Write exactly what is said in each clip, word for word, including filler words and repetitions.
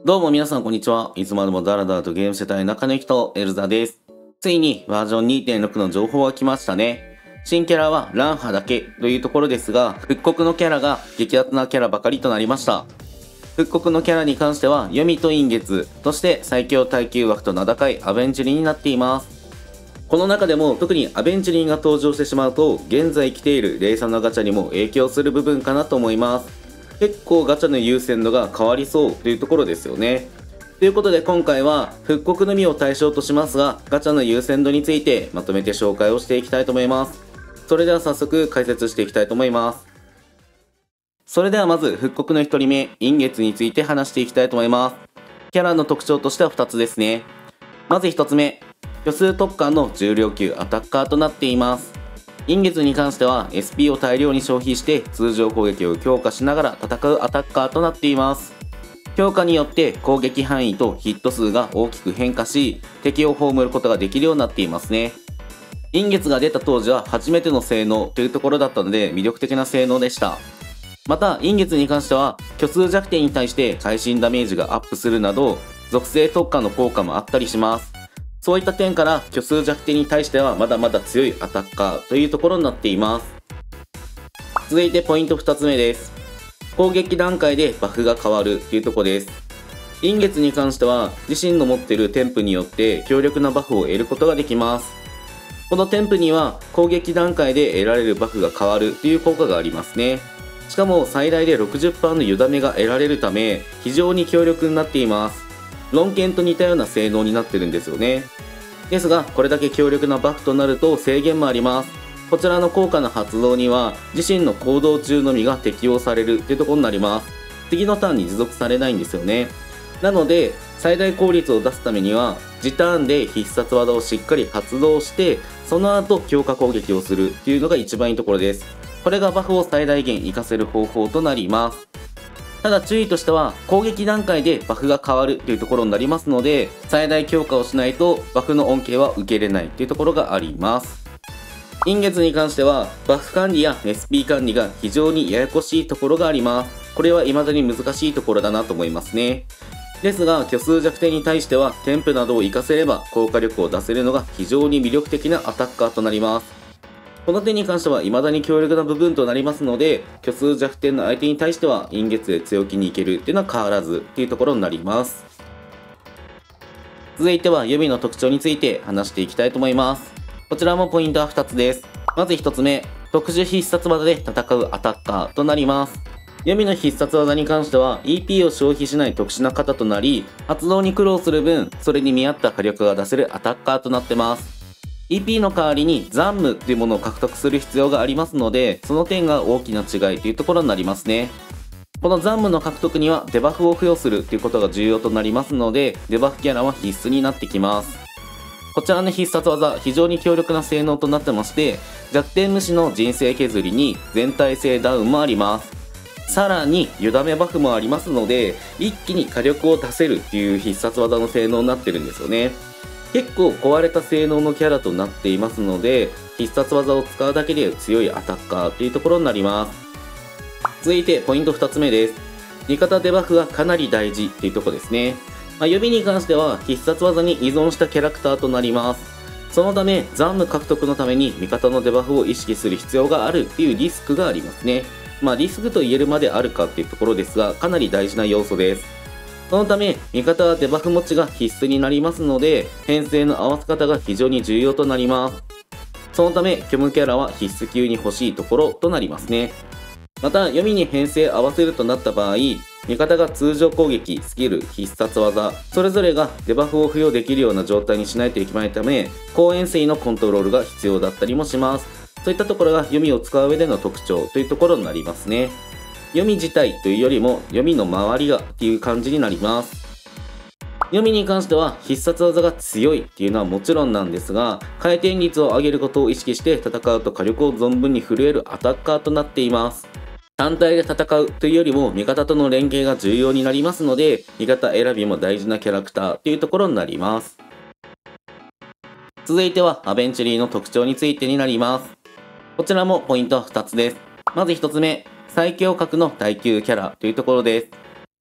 どうも皆さんこんにちは。いつまでもダラダラとゲームしてたい中の人、エルザです。ついにバージョン にてんろく の情報が来ましたね。新キャラはランハだけというところですが、復刻のキャラが激アツなキャラばかりとなりました。復刻のキャラに関しては、読みと陰月として最強耐久枠と名高いアベンジュリーになっています。この中でも特にアベンジュリーが登場してしまうと、現在来ているレイサーのガチャにも影響する部分かなと思います。結構ガチャの優先度が変わりそうというところですよね。ということで今回は復刻のみを対象としますが、ガチャの優先度についてまとめて紹介をしていきたいと思います。それでは早速解説していきたいと思います。それではまず復刻のひとりめ、陰月について話していきたいと思います。キャラの特徴としてはふたつですね。まずひとつめ、虚数特艦の重量級アタッカーとなっています。陰月に関しては エスピー を大量に消費して通常攻撃を強化しながら戦うアタッカーとなっています。強化によって攻撃範囲とヒット数が大きく変化し、敵を葬ることができるようになっていますね。陰月が出た当時は初めての性能というところだったので魅力的な性能でした。また陰月に関しては虚数弱点に対して会心ダメージがアップするなど属性特化の効果もあったりします。そういった点から虚数弱点に対してはまだまだ強いアタッカーというところになっています。続いてポイントふたつめです。攻撃段階でバフが変わるというところです。陰月に関しては自身の持っている添付によって強力なバフを得ることができます。この添付には攻撃段階で得られるバフが変わるという効果がありますね。しかも最大で ろくじゅっパーセント の湯だめが得られるため非常に強力になっています。論剣と似たような性能になってるんですよね。ですがこれだけ強力なバフとなると制限もあります。こちらの効果の発動には自身の行動中のみが適用されるというところになります。次のターンに持続されないんですよね。なので最大効率を出すためには次ターンで必殺技をしっかり発動してその後強化攻撃をするっていうのが一番いいところです。これがバフを最大限活かせる方法となります。ただ注意としては攻撃段階でバフが変わるというところになりますので最大強化をしないとバフの恩恵は受けれないというところがあります。陰月に関してはバフ管理や エスピー 管理が非常にややこしいところがあります。これは未だに難しいところだなと思いますね。ですが虚数弱点に対しては添付などを活かせれば効果力を出せるのが非常に魅力的なアタッカーとなります。この点に関しては未だに強力な部分となりますので虚数弱点の相手に対しては陰月で強気にいけるっていうのは変わらずっていうところになります。続いては予備の特徴について話していきたいと思います。こちらもポイントはふたつです。まずひとつめ、特殊必殺技で戦うアタッカーとなります。予備の必殺技に関しては イーピー を消費しない特殊な型となり発動に苦労する分それに見合った火力が出せるアタッカーとなってます。イーピー の代わりに残務というものを獲得する必要がありますのでその点が大きな違いというところになりますね。この残務の獲得にはデバフを付与するということが重要となりますのでデバフキャラは必須になってきます。こちらの必殺技非常に強力な性能となってまして弱点無視の人生削りに全体性ダウンもあります。さらに湯だめバフもありますので一気に火力を出せるっていう必殺技の性能になってるんですよね。結構壊れた性能のキャラとなっていますので必殺技を使うだけで強いアタッカーというところになります。続いてポイントふたつめです。味方デバフがかなり大事っていうところですね。まあ、予備に関しては必殺技に依存したキャラクターとなります。そのため残務獲得のために味方のデバフを意識する必要があるっていうリスクがありますね。まあリスクと言えるまであるかっていうところですがかなり大事な要素です。そのため味方はデバフ持ちが必須になりますので編成の合わせ方が非常に重要となります。そのため虚無キャラは必須級に欲しいところとなりますね。また読みに編成合わせるとなった場合味方が通常攻撃、スキル、必殺技それぞれがデバフを付与できるような状態にしないといけないため後円錐のコントロールが必要だったりもします。そういったところが読みを使う上での特徴というところになりますね。読み自体というよりも読みの周りがっていう感じになります。読みに関しては必殺技が強いっていうのはもちろんなんですが回転率を上げることを意識して戦うと火力を存分に振るえるアタッカーとなっています。単体で戦うというよりも味方との連携が重要になりますので味方選びも大事なキャラクターというところになります。続いてはアベンチュリーの特徴についてになります。こちらもポイントはふたつです。まずひとつめ、最強格の耐久キャラというところです。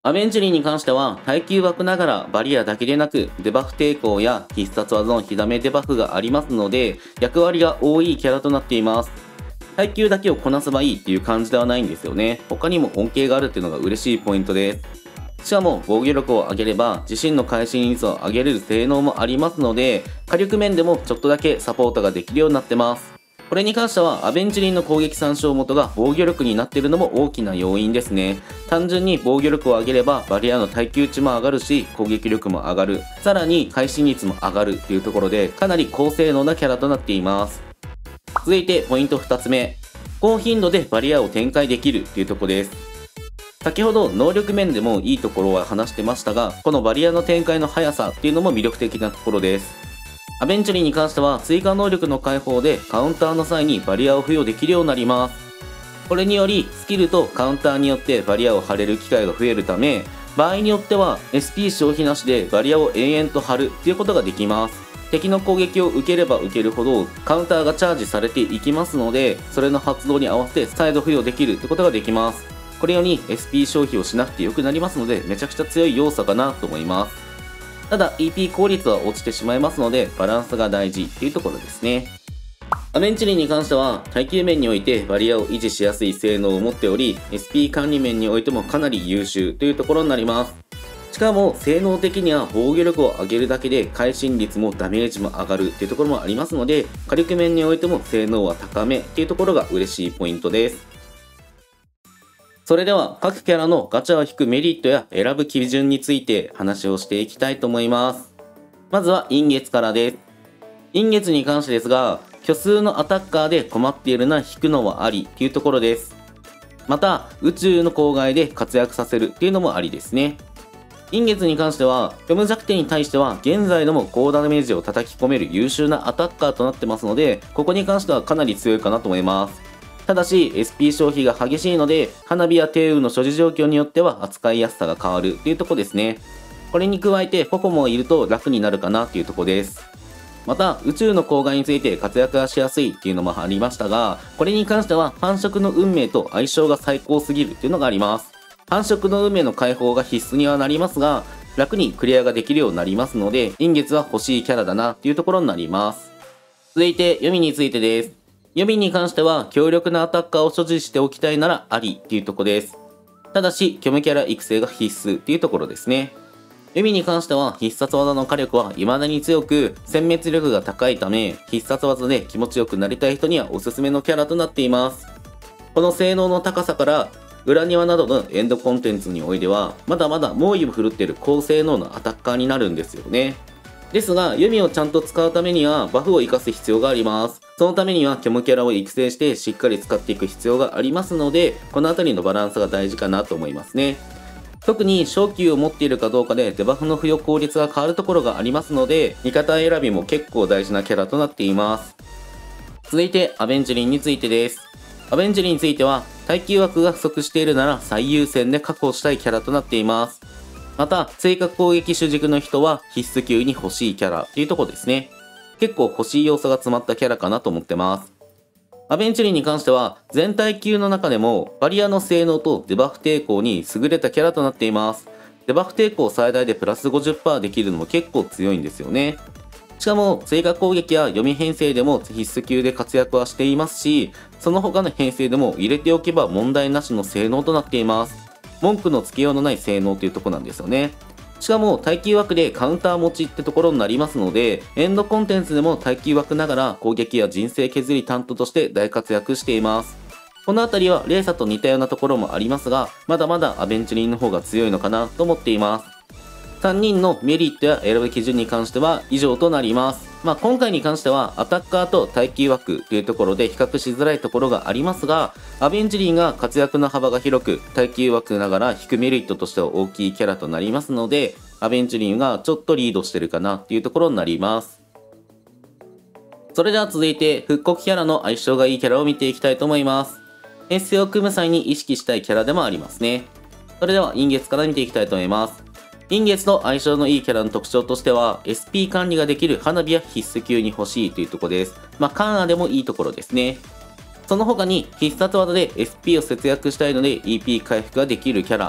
アベンジュリーに関しては耐久枠ながらバリアだけでなくデバフ抵抗や必殺技の火ダメデバフがありますので役割が多いキャラとなっています。耐久だけをこなせばいいっていう感じではないんですよね。他にも恩恵があるっていうのが嬉しいポイントです。しかも防御力を上げれば自身の会心率を上げれる性能もありますので火力面でもちょっとだけサポートができるようになってます。これに関してはアベンジュリーの攻撃参照元が防御力になっているのも大きな要因ですね。単純に防御力を上げればバリアの耐久値も上がるし攻撃力も上がる、さらに会心率も上がるっていうところでかなり高性能なキャラとなっています。続いてポイントふたつめ、高頻度でバリアを展開できるっていうところです。先ほど能力面でもいいところは話してましたが、このバリアの展開の速さっていうのも魅力的なところです。アベンジュリーに関しては追加能力の解放でカウンターの際にバリアを付与できるようになります。これによりスキルとカウンターによってバリアを張れる機会が増えるため、場合によっては エスピー 消費なしでバリアを延々と張るっていうことができます。敵の攻撃を受ければ受けるほどカウンターがチャージされていきますので、それの発動に合わせて再度付与できるってことができます。これより エスピー 消費をしなくてよくなりますので、めちゃくちゃ強い要素かなと思います。ただ イーピー 効率は落ちてしまいますのでバランスが大事っていうところですね。アベンジュリーに関しては耐久面においてバリアを維持しやすい性能を持っており エスピー 管理面においてもかなり優秀というところになります。しかも性能的には防御力を上げるだけで会心率もダメージも上がるっていうところもありますので、火力面においても性能は高めっていうところが嬉しいポイントです。それでは各キャラのガチャを引くメリットや選ぶ基準について話をしていきたいと思います。まずは陰月からです。陰月に関してですが、虚数のアタッカーで困っているなら引くのはありっていうところです。また宇宙の郊外で活躍させるっていうのもありですね。陰月に関しては虚無弱点に対しては現在でも高ダメージを叩き込める優秀なアタッカーとなってますので、ここに関してはかなり強いかなと思います。ただし エスピー 消費が激しいので花火や低運の所持状況によっては扱いやすさが変わるっていうとこですね。これに加えてポコもいると楽になるかなっていうとこです。また宇宙の郊外について活躍がしやすいっていうのもありましたが、これに関しては繁殖の運命と相性が最高すぎるっていうのがあります。繁殖の運命の解放が必須にはなりますが、楽にクリアができるようになりますので陰月は欲しいキャラだなっていうところになります。続いて読みについてです。読みに関しては強力なアタッカーを所持しておきたいならありっていうところです。ただし虚無キャラ育成が必須っていうところですね。読みに関しては必殺技の火力は未だに強く殲滅力が高いため、必殺技で気持ちよくなりたい人にはおすすめのキャラとなっています。この性能の高さから裏庭などのエンドコンテンツにおいてはまだまだ猛威を振るっている高性能のアタッカーになるんですよね。ですが弓をちゃんと使うためにはバフを生かす必要があります。そのためには虚無キャラを育成してしっかり使っていく必要がありますので、この辺りのバランスが大事かなと思いますね。特に昇級を持っているかどうかでデバフの付与効率が変わるところがありますので、味方選びも結構大事なキャラとなっています。続いてアベンジュリンについてです。アベンジュリンについては耐久枠が不足しているなら最優先で確保したいキャラとなっています。また追加攻撃主軸の人は必須級に欲しいキャラっていうところですね。結構欲しい要素が詰まったキャラかなと思ってます。アベンチュリーに関しては全体級の中でもバリアの性能とデバフ抵抗に優れたキャラとなっています。デバフ抵抗最大でプラス ごじゅっパーセント できるのも結構強いんですよね。しかも追加攻撃や読み編成でも必須級で活躍はしていますし、その他の編成でも入れておけば問題なしの性能となっています。文句のつけようのない性能というところなんですよね。しかも耐久枠でカウンター持ちってところになりますので、エンドコンテンツでも耐久枠ながら攻撃や人生削り担当として大活躍しています。この辺りはレーサと似たようなところもありますが、まだまだアベンチュリーの方が強いのかなと思っています。さんにんのメリットや選ぶ基準に関しては以上となります。まあ今回に関してはアタッカーと耐久枠というところで比較しづらいところがありますが、アベンジュリーが活躍の幅が広く耐久枠ながら引くメリットとしては大きいキャラとなりますので、アベンジュリーがちょっとリードしてるかなっていうところになります。それでは続いて復刻キャラの相性がいいキャラを見ていきたいと思います。編成を組む際に意識したいキャラでもありますね。それでは陰月から見ていきたいと思います。陰月と相性のいいキャラの特徴としては エスピー 管理ができる花火は必須級に欲しいというところです。まあカンアでもいいところですね。その他に必殺技で エスピー を節約したいので イーピー 回復ができるキャラ、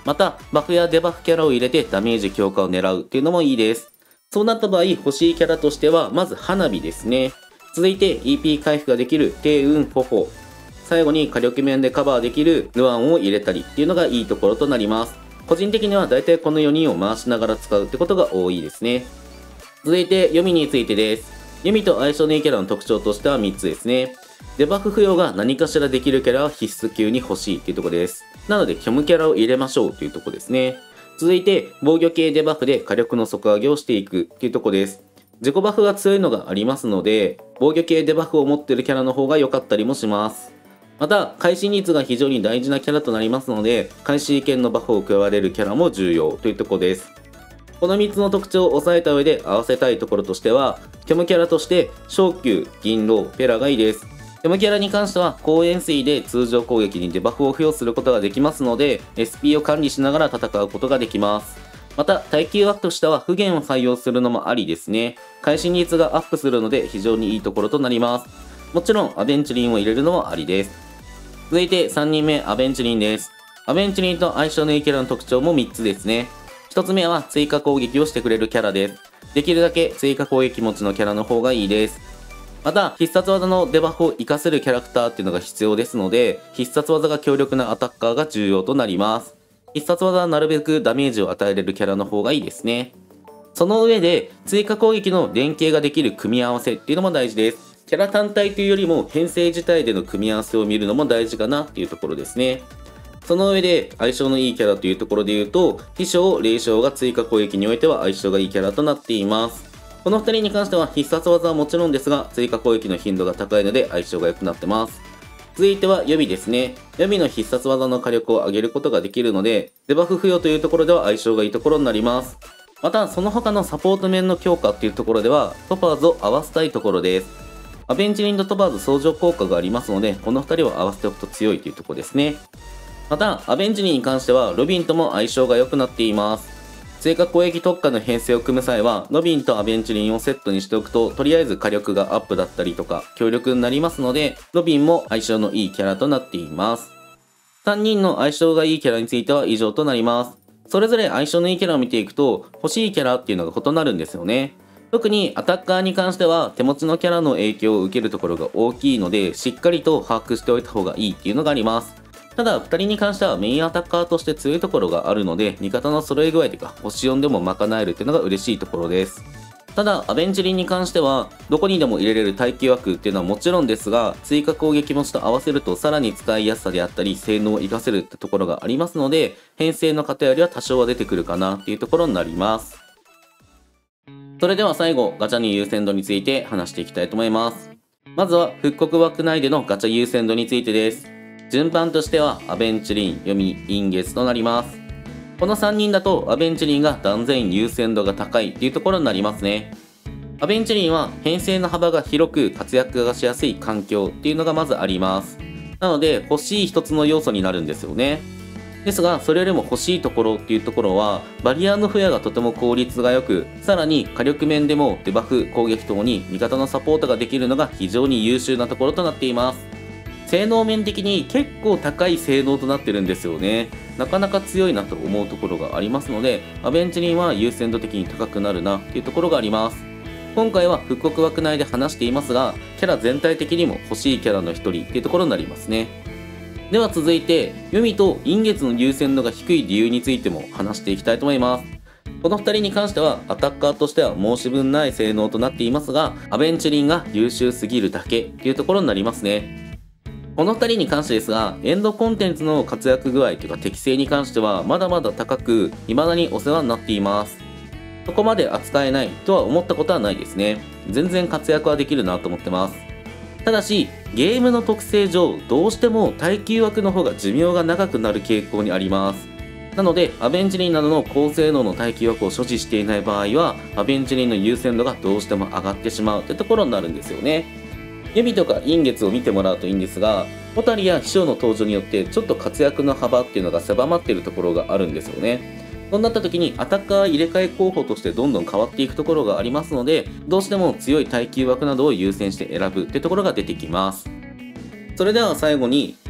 また、バフやデバフキャラを入れてダメージ強化を狙うっていうのもいいです。そうなった場合、欲しいキャラとしては、まず花火ですね。続いて イーピー 回復ができる低運フォフォ。最後に火力面でカバーできるヌアンを入れたりっていうのがいいところとなります。個人的には大体このよにんを回しながら使うってことが多いですね。続いて、読みについてです。読みと相性のいいキャラの特徴としてはみっつですね。デバフ付与が何かしらできるキャラは必須級に欲しいっていうところです。なので、虚無キャラを入れましょうというところですね。続いて、防御系デバフで火力の底上げをしていくっていうところです。自己バフが強いのがありますので、防御系デバフを持っているキャラの方が良かったりもします。また、会心率が非常に大事なキャラとなりますので、会心剣のバフを加われるキャラも重要というところです。このみっつの特徴を押さえた上で合わせたいところとしては、虚無キャラとして昇級、銀狼、ペラがいいです。虚無キャラに関しては、光円錐で通常攻撃にデバフを付与することができますので、エスピー を管理しながら戦うことができます。また、耐久枠としては不減を採用するのもありですね。会心率がアップするので非常にいいところとなります。もちろん、アベンチュリンを入れるのもありです。続いてさんにんめ、アベンチュリンです。アベンチュリンと相性のいいキャラの特徴もみっつですね。ひとつめは追加攻撃をしてくれるキャラです。できるだけ追加攻撃持ちのキャラの方がいいです。また、必殺技のデバフを活かせるキャラクターっていうのが必要ですので、必殺技が強力なアタッカーが重要となります。必殺技はなるべくダメージを与えれるキャラの方がいいですね。その上で、追加攻撃の連携ができる組み合わせっていうのも大事です。キャラ単体というよりも編成自体での組み合わせを見るのも大事かなっていうところですね。その上で相性のいいキャラというところで言うと、飛翔、霊障が追加攻撃においては相性がいいキャラとなっています。このふたりに関しては必殺技はもちろんですが、追加攻撃の頻度が高いので相性が良くなってます。続いては予備ですね。予備の必殺技の火力を上げることができるので、デバフ付与というところでは相性がいいところになります。また、その他のサポート面の強化っていうところでは、トパーズを合わせたいところです。アベンチリンとトパーズ相乗効果がありますので、このふたりを合わせておくと強いというところですね。また、アベンジリンに関しては、ロビンとも相性が良くなっています。追加攻撃特化の編成を組む際は、ロビンとアベンチリンをセットにしておくと、とりあえず火力がアップだったりとか、強力になりますので、ロビンも相性のいいキャラとなっています。さんにんの相性がいいキャラについては以上となります。それぞれ相性のいいキャラを見ていくと、欲しいキャラっていうのが異なるんですよね。特にアタッカーに関しては手持ちのキャラの影響を受けるところが大きいので、しっかりと把握しておいた方がいいっていうのがあります。ただ、ふたりに関してはメインアタッカーとして強いところがあるので、味方の揃え具合というか、星よんでも賄えるっていうのが嬉しいところです。ただ、アベンジリンに関しては、どこにでも入れれる耐久枠っていうのはもちろんですが、追加攻撃持ちと合わせるとさらに使いやすさであったり、性能を活かせるってところがありますので、編成の偏りは多少は出てくるかなっていうところになります。それでは最後、ガチャの優先度について話していきたいと思います。まずは、復刻枠内でのガチャ優先度についてです。順番としては、アベンチュリン、ヨミ、インゲスとなります。このさんにんだと、アベンチュリンが断然優先度が高いっていうところになりますね。アベンチュリンは編成の幅が広く活躍がしやすい環境っていうのがまずあります。なので、欲しい一つの要素になるんですよね。ですが、それよりも欲しいところっていうところは、バリアの付与がとても効率が良く、さらに火力面でもデバフ、攻撃等に味方のサポートができるのが非常に優秀なところとなっています。性能面的に結構高い性能となってるんですよね。なかなか強いなと思うところがありますので、アベンチリンは優先度的に高くなるなっていうところがあります。今回は復刻枠内で話していますが、キャラ全体的にも欲しいキャラの一人っていうところになりますね。では続いて、ユミとインゲツの優先度が低い理由についても話していきたいと思います。このふたりに関しては、アタッカーとしては申し分ない性能となっていますが、アベンチュリンが優秀すぎるだけっていうところになりますね。このふたりに関してですが、エンドコンテンツの活躍具合というか適性に関しては、まだまだ高く、未だにお世話になっています。そこまで扱えないとは思ったことはないですね。全然活躍はできるなと思ってます。ただし、ゲームの特性上、どうしても耐久枠の方が寿命が長くなる傾向にあります。なので、アベンチリンなどの高性能の耐久枠を所持していない場合は、アベンチリンの優先度がどうしても上がってしまうってところになるんですよね。指とか陰月を見てもらうといいんですが、ホタリや秘書の登場によってちょっと活躍の幅っていうのが狭まっているところがあるんですよね。そうなった時にアタッカー入れ替え候補としてどんどん変わっていくところがありますので、どうしても強い耐久枠などを優先して選ぶってところが出てきます。それでは最後に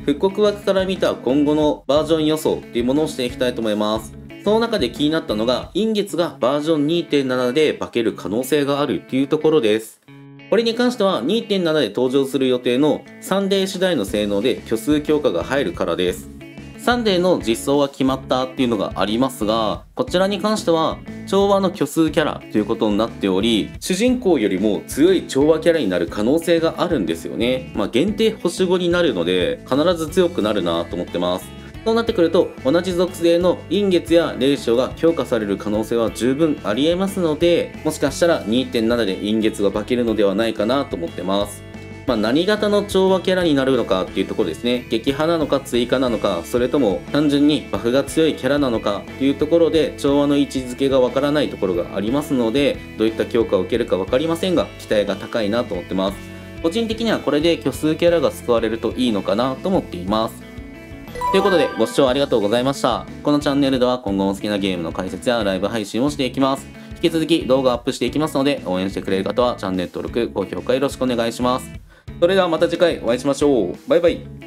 復刻枠から見た今後のバージョン予想っていうものをしていきたいと思います。その中で気になったのが、陰月がバージョン にてんなな で化ける可能性があるっていうところです。これに関しては にてんなな で登場する予定のサンデー次第の性能で虚数強化が入るからです。サンデーの実装が決まったっていうのがありますが、こちらに関しては調和の虚数キャラということになっており、主人公よりも強い調和キャラになる可能性があるんですよね。まあ限定星ごになるので必ず強くなるなと思ってます。そうなってくると、同じ属性の陰月や霊障が強化される可能性は十分ありえますので、もしかしたら にてんなな で陰月が化けるのではないかなと思ってます。まあ何型の調和キャラになるのかっていうところですね。撃破なのか追加なのか、それとも単純にバフが強いキャラなのかっていうところで調和の位置づけがわからないところがありますので、どういった強化を受けるかわかりませんが、期待が高いなと思ってます。個人的にはこれで虚数キャラが救われるといいのかなと思っています。ということで、ご視聴ありがとうございました。このチャンネルでは今後も好きなゲームの解説やライブ配信をしていきます。引き続き動画アップしていきますので、応援してくれる方はチャンネル登録、高評価よろしくお願いします。それではまた次回お会いしましょう。バイバイ。